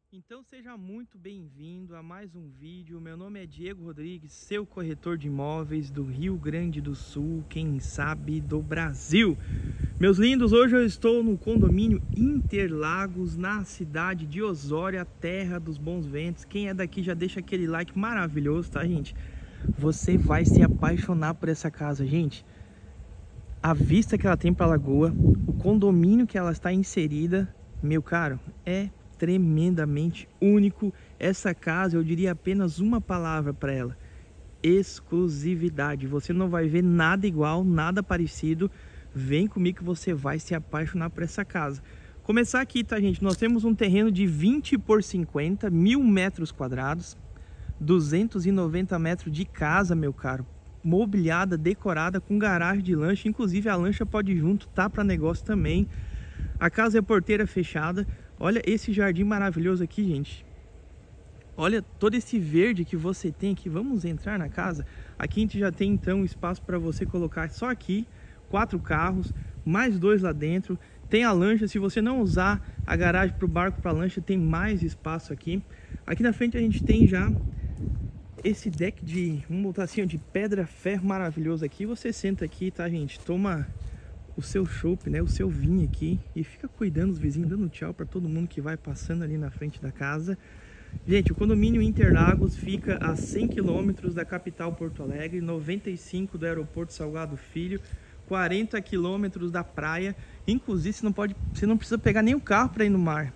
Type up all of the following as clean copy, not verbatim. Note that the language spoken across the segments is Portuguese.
Então seja muito bem-vindo a mais um vídeo. Meu nome é Diego Rodrigues, seu corretor de imóveis do Rio Grande do Sul, quem sabe do Brasil. Meus lindos, hoje eu estou no condomínio Interlagos, na cidade de Osório, a terra dos bons ventos. Quem é daqui já deixa aquele like maravilhoso, tá, gente? Você vai se apaixonar por essa casa, gente. A vista que ela tem para a lagoa, o condomínio que ela está inserida, meu caro, é tremendamente único. Essa casa, eu diria apenas uma palavra para ela: exclusividade. Você não vai ver nada igual, nada parecido. Vem comigo que você vai se apaixonar por essa casa. Começar aqui, tá, gente? Nós temos um terreno de 20 por 50, 1000 metros quadrados, 290 metros de casa, meu caro, mobiliada, decorada, com garagem de lancha. Inclusive a lancha pode ir junto, tá para negócio também. A casa é porteira fechada. Olha esse jardim maravilhoso aqui, gente. Olha todo esse verde que você tem aqui. Vamos entrar na casa. Aqui a gente já tem então espaço para você colocar só aqui 4 carros, mais 2 lá dentro. Tem a lancha, se você não usar a garagem para o barco, para a lancha, tem mais espaço aqui. Aqui na frente a gente tem já esse deck de, vamos botar assim, de pedra ferro maravilhoso aqui. Você senta aqui, tá, gente? Toma o seu chopp, né, o seu vinho aqui e fica cuidando dos vizinhos, dando tchau para todo mundo que vai passando ali na frente da casa. Gente, o condomínio Interlagos fica a 100 km da capital Porto Alegre, 95 do aeroporto Salgado Filho, 40 km da praia. Inclusive você não precisa pegar nem o carro para ir no mar.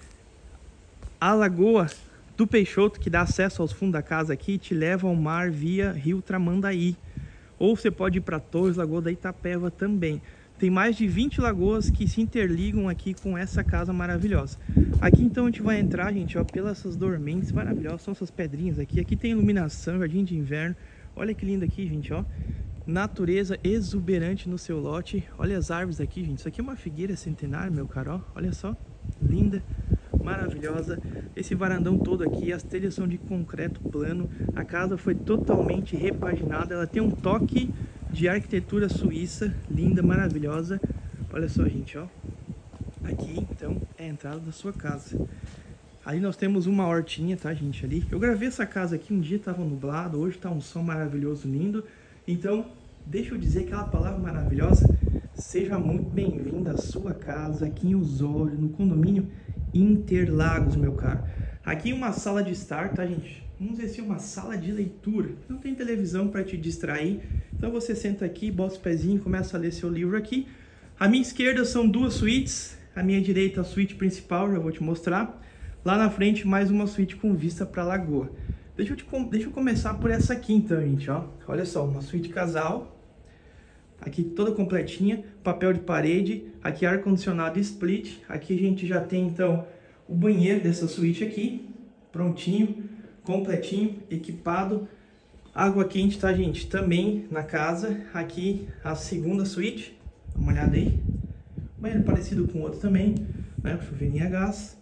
A lagoa do Peixoto, que dá acesso aos fundos da casa aqui, te leva ao mar via Rio Tramandaí. Ou você pode ir para Torres, Lagoa da Itapeva também. Tem mais de 20 lagoas que se interligam aqui com essa casa maravilhosa. Aqui então a gente vai entrar, gente, ó, pelas essas dormentes maravilhosas. São essas pedrinhas aqui. Aqui tem iluminação, jardim de inverno. Olha que lindo aqui, gente, ó. Natureza exuberante no seu lote. Olha as árvores aqui, gente. Isso aqui é uma figueira centenária, meu caro, ó. Olha só, linda, maravilhosa. Esse varandão todo aqui, as telhas são de concreto plano. A casa foi totalmente repaginada. Ela tem um toque de arquitetura suíça, linda, maravilhosa. Olha só, gente, ó. Aqui, então, é a entrada da sua casa. Ali nós temos uma hortinha, tá, gente, ali. Eu gravei essa casa aqui, um dia tava nublado, hoje tá um sol maravilhoso, lindo. Então, deixa eu dizer aquela palavra maravilhosa: seja muito bem-vindo à sua casa, aqui em Osório, no condomínio Interlagos, meu caro. Aqui uma sala de estar, tá, gente? Vamos dizer assim, uma sala de leitura. Não tem televisão para te distrair. Então você senta aqui, bota os pezinhos e começa a ler seu livro aqui. À minha esquerda são 2 suítes. À minha direita a suíte principal, já vou te mostrar. Lá na frente mais uma suíte com vista para a lagoa. Deixa eu começar por essa aqui então, gente, ó. Olha só, uma suíte casal. Aqui toda completinha, papel de parede. Aqui ar-condicionado split. Aqui a gente já tem então o banheiro dessa suíte aqui, prontinho, completinho, equipado. Água quente, tá, gente? Também na casa. Aqui a segunda suíte. Dá uma olhada aí. Banheiro parecido com o outro também, né? Chuveirinho a gás.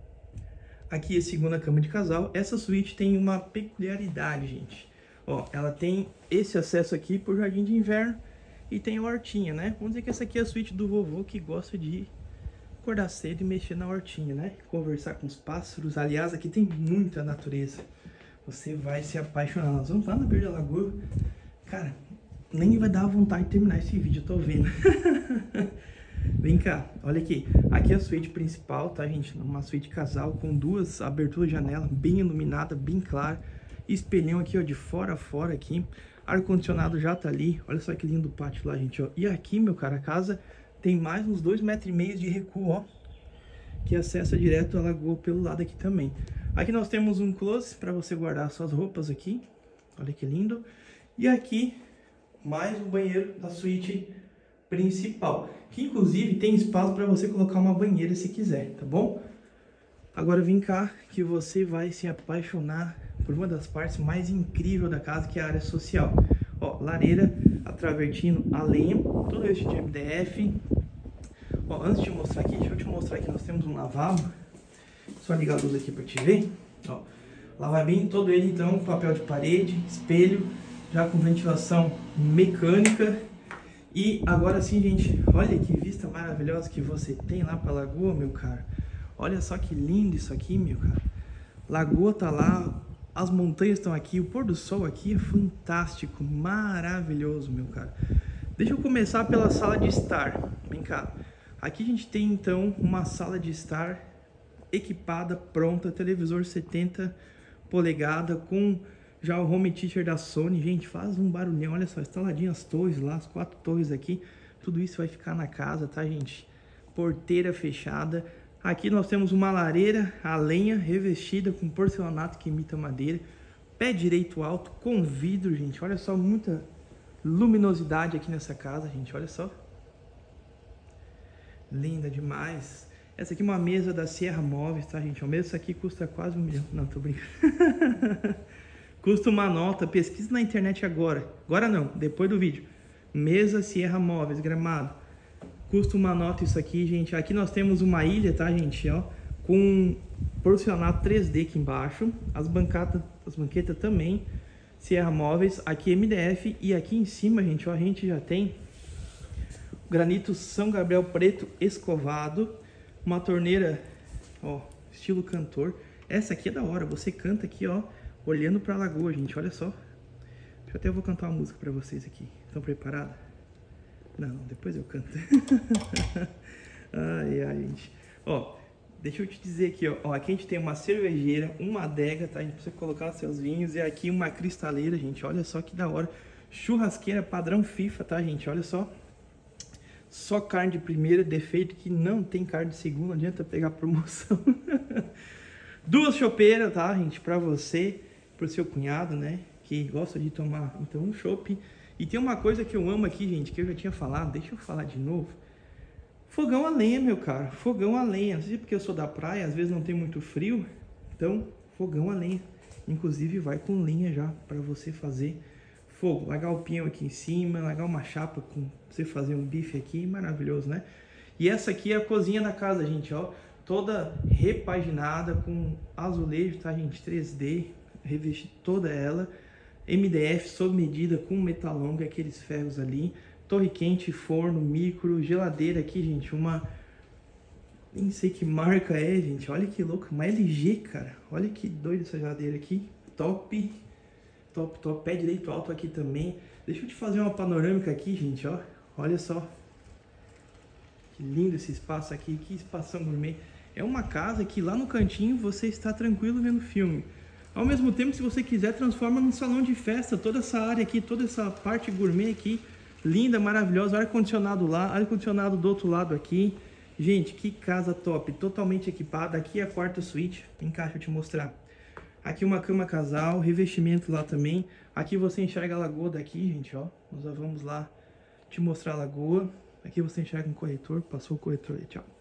Aqui a segunda cama de casal. Essa suíte tem uma peculiaridade, gente. Ó, ela tem esse acesso aqui por jardim de inverno e tem a hortinha, né? Vamos dizer que essa aqui é a suíte do vovô que gosta de acordar cedo e mexer na hortinha, né? Conversar com os pássaros. Aliás, aqui tem muita natureza. Você vai se apaixonar. Nós vamos lá na beira da lagoa. Cara, nem vai dar vontade de terminar esse vídeo, eu tô vendo. Vem cá, olha aqui. Aqui é a suíte principal, tá, gente? Uma suíte casal com 2 aberturas de janela, bem iluminada, bem clara. Espelhão aqui, ó, de fora a fora aqui. Ar-condicionado já tá ali. Olha só que lindo o pátio lá, gente, ó. E aqui, meu cara, a casa tem mais uns 2,5 metros de recuo, ó, que acessa direto a lagoa pelo lado aqui também. Aqui nós temos um closet para você guardar suas roupas aqui. Olha que lindo. E aqui mais um banheiro da suíte principal, que inclusive tem espaço para você colocar uma banheira se quiser, tá bom? Agora vem cá que você vai se apaixonar por uma das partes mais incríveis da casa, que é a área social. Ó, lareira a travertino a lenha, todo esse de MDF. Ó, antes de mostrar aqui, deixa eu te mostrar que nós temos um lavabo. Só ligar a luz aqui para te ver. Ó, lavar bem todo ele então, papel de parede, espelho, já com ventilação mecânica. E agora sim, gente, olha que vista maravilhosa que você tem lá para a lagoa, meu caro. Olha só que lindo isso aqui, meu cara. Lagoa tá lá, as montanhas estão aqui, o pôr do sol aqui é fantástico, maravilhoso, meu cara. Deixa eu começar pela sala de estar. Vem cá. Aqui a gente tem então uma sala de estar equipada, pronta, televisor 70 polegadas com já o home theater da Sony. Gente, faz um barulhão, olha só, instaladinho as torres lá, as 4 torres aqui. Tudo isso vai ficar na casa, tá, gente? Porteira fechada. Aqui nós temos uma lareira a lenha revestida com porcelanato que imita madeira. Pé direito alto com vidro, gente. Olha só, muita luminosidade aqui nessa casa, gente. Olha só. Linda demais. Essa aqui é uma mesa da Sierra Móveis, tá, gente? A mesa aqui custa quase 1 milhão. Não, tô brincando. Custa uma nota. Pesquisa na internet agora. Agora não, depois do vídeo. Mesa Sierra Móveis, Gramado. Custa uma nota isso aqui, gente. Aqui nós temos uma ilha, tá, gente? Ó, com porcelanato 3D aqui embaixo. As banquetas também. Sierra Móveis. Aqui MDF. E aqui em cima, gente, ó, a gente já tem granito São Gabriel preto escovado. Uma torneira, ó, estilo cantor. Essa aqui é da hora. Você canta aqui, ó, olhando pra lagoa, gente. Olha só. Eu até vou cantar uma música pra vocês aqui. Estão preparados? Não, depois eu canto. Ai, gente. Ó, deixa eu te dizer aqui, ó. Aqui a gente tem uma cervejeira, uma adega, tá? A gente precisa colocar seus vinhos. E aqui uma cristaleira, gente. Olha só que da hora. Churrasqueira padrão FIFA, tá, gente? Olha só. Só carne de primeira, defeito que não tem carne de segunda. Não adianta pegar promoção. 2 chopeiras, tá, gente? Pra você, pro seu cunhado, né? Que gosta de tomar, então, um chopp. E tem uma coisa que eu amo aqui, gente, que eu já tinha falado, deixa eu falar de novo. Fogão a lenha, meu cara, fogão a lenha. Não sei porque eu sou da praia, às vezes não tem muito frio, então, fogão a lenha. Inclusive, vai com lenha já, para você fazer fogo. Largar o pinhão aqui em cima, largar uma chapa com você fazer um bife aqui, maravilhoso, né? E essa aqui é a cozinha da casa, gente, ó. Toda repaginada com azulejo, tá, gente? 3D, revesti toda ela. MDF sob medida com metalonga, aqueles ferros ali. Torre quente, forno, micro, geladeira aqui, gente. Uma... nem sei que marca é, gente. Olha que louco. Uma LG, cara. Olha que doido essa geladeira aqui. Top. Top, top. Pé direito alto aqui também. Deixa eu te fazer uma panorâmica aqui, gente, ó. Olha só. Que lindo esse espaço aqui. Que espação gourmet. É uma casa que lá no cantinho você está tranquilo vendo filme. Ao mesmo tempo, se você quiser, transforma num salão de festa. Toda essa área aqui, toda essa parte gourmet aqui. Linda, maravilhosa. Ar-condicionado lá, ar-condicionado do outro lado aqui. Gente, que casa top. Totalmente equipada. Aqui é a quarta suíte. Vem cá, deixa eu te mostrar. Aqui uma cama casal, revestimento lá também. Aqui você enxerga a lagoa daqui, gente, ó. Nós já vamos lá te mostrar a lagoa. Aqui você enxerga um corretor. Passou o corretor aí, tchau.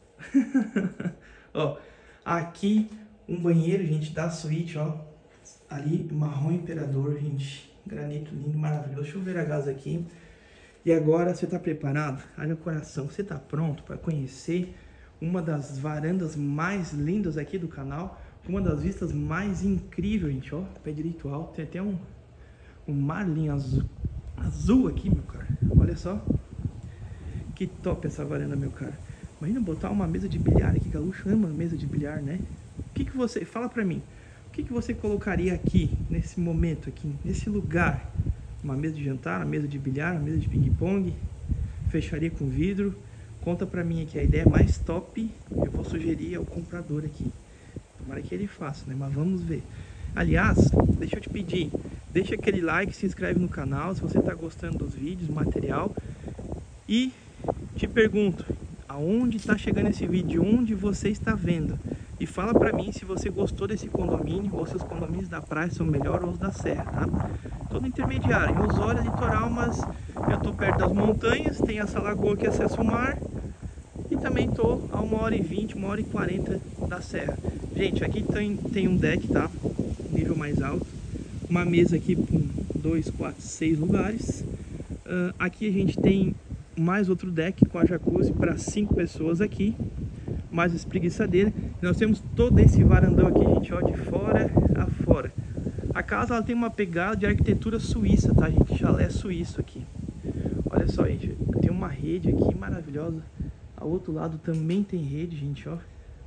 Ó, aqui um banheiro, gente, da suíte, ó. Ali, marrom imperador, gente. Granito lindo, maravilhoso. Chuveiro a gás aqui. E agora, você tá preparado? Olha o coração. Você tá pronto para conhecer uma das varandas mais lindas aqui do canal? Uma das vistas mais incríveis, gente, ó. Pé direito alto. Tem até um marlim azul aqui, meu cara. Olha só. Que top essa varanda, meu cara. Imagina botar uma mesa de bilhar aqui. Gaúcho ama mesa de bilhar, né? O que você... fala pra mim. O que você colocaria aqui, nesse momento aqui, nesse lugar? Uma mesa de jantar, uma mesa de bilhar, uma mesa de ping-pong, fecharia com vidro. Conta pra mim aqui, a ideia mais top, eu vou sugerir ao comprador aqui. Tomara que ele faça, né? Mas vamos ver. Aliás, deixa eu te pedir, deixa aquele like, se inscreve no canal, se você tá gostando dos vídeos, do material. E te pergunto, aonde tá chegando esse vídeo, onde você está vendo? E fala pra mim se você gostou desse condomínio ou se os condomínios da praia são melhor ou os da serra, tá? Todo intermediário. Em Osório é litoral, mas eu tô perto das montanhas, tem essa lagoa que acessa o mar. E também tô a 1h20, 1h40 da serra. Gente, aqui tem um deck, tá? Nível mais alto. Uma mesa aqui com 2, 4, 6 lugares. Aqui a gente tem mais outro deck com a jacuzzi para 5 pessoas aqui. Mais espreguiçadeira. Nós temos todo esse varandão aqui, gente, ó, de fora a fora. A casa ela tem uma pegada de arquitetura suíça, tá, gente? Chalé suíço aqui. Olha só, gente, tem uma rede aqui maravilhosa. Ao outro lado também tem rede, gente, ó.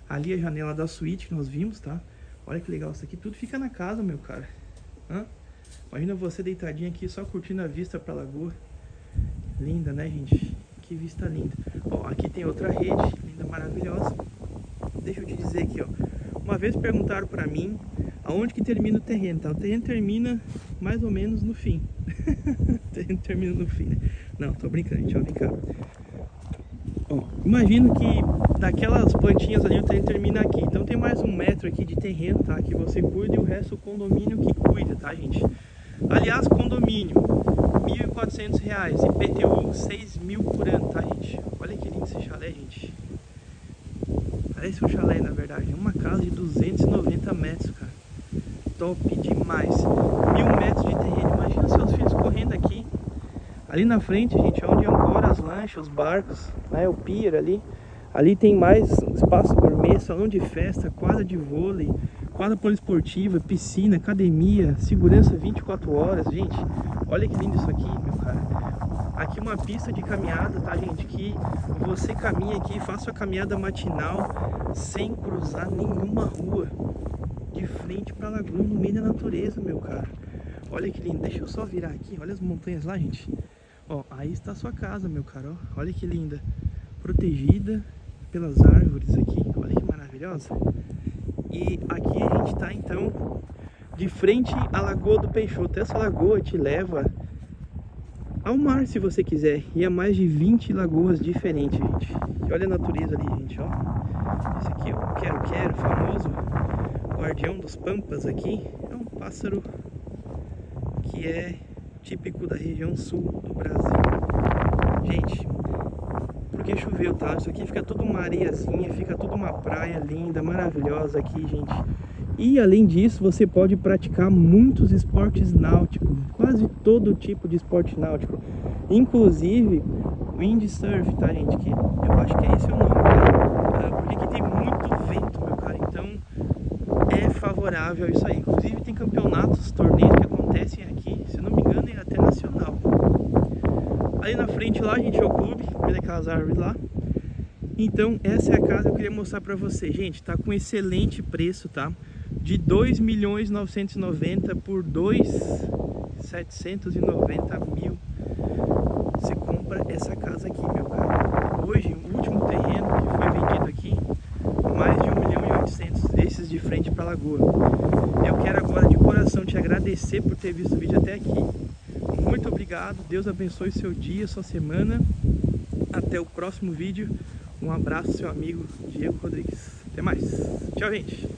Ali a janela da suíte que nós vimos, tá? Olha que legal, isso aqui tudo fica na casa, meu cara. Imagina você deitadinho aqui, só curtindo a vista pra lagoa. Linda, né, gente? Que vista linda. Ó, aqui tem outra rede, linda, maravilhosa. Deixa eu te dizer aqui, ó. Uma vez perguntaram pra mim aonde que termina o terreno, tá? O terreno termina mais ou menos no fim. O terreno termina no fim, né? Não, tô brincando, gente, ó, vem cá. Ó, imagino que daquelas plantinhas ali o terreno termina aqui. Então tem mais 1 metro aqui de terreno, tá? Que você cuida e o resto o condomínio que cuida, tá, gente? Aliás, condomínio, R$ 1.400, IPTU 6.000 por ano, tá, gente? Olha que lindo esse chalé, gente. Parece um chalé, na verdade. É uma casa de 290 metros, cara. Top demais. 1.000 metros de terreno. Imagina seus filhos correndo aqui. Ali na frente, gente, onde ancora as lanchas, os barcos, né? O pier ali. Ali tem mais espaço gourmet, salão de festa, quadra de vôlei, quadra poliesportiva, piscina, academia, segurança 24 horas. Gente, olha que lindo isso aqui, meu cara. Aqui uma pista de caminhada, tá, gente? Que você caminha aqui, faça a caminhada matinal sem cruzar nenhuma rua, de frente pra lagoa, no meio da natureza, meu cara. Olha que lindo. Deixa eu só virar aqui. Olha as montanhas lá, gente. Ó, aí está a sua casa, meu cara. Ó, olha que linda. Protegida pelas árvores aqui. Olha que maravilhosa. E aqui a gente tá, então, de frente à Lagoa do Peixoto. Essa lagoa te leva ao mar, se você quiser. E há mais de 20 lagoas diferentes, gente. E olha a natureza ali, gente, ó. Esse aqui é o quero-quero, famoso guardião dos pampas aqui. É um pássaro que é típico da região sul do Brasil. Gente, porque choveu, tá? Isso aqui fica tudo uma areiazinha, fica tudo uma praia linda, maravilhosa aqui, gente. E além disso, você pode praticar muitos esportes náuticos, quase todo tipo de esporte náutico, inclusive windsurf, tá, gente? Que eu acho que é esse o nome, tá? Porque aqui tem muito vento, meu cara, então é favorável a isso aí. Inclusive tem campeonatos, torneios que acontecem aqui, se eu não me engano, é até nacional. Ali na frente lá, gente, é o clube, vendo aquelas árvores lá. Então essa é a casa que eu queria mostrar pra você, gente. Tá com excelente preço, tá? De 2.990.000 por 2.790.000. Você compra essa casa aqui, meu cara. Hoje, o último terreno que foi vendido aqui, mais de 1.800.000, esses de frente para a lagoa. Eu quero agora de coração te agradecer por ter visto o vídeo até aqui. Muito obrigado, Deus abençoe seu dia, sua semana. Até o próximo vídeo. Um abraço, seu amigo Diego Rodrigues. Até mais. Tchau, gente.